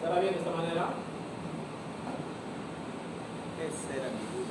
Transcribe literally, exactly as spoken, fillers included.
¿Estará bien de esta manera? Ese era mi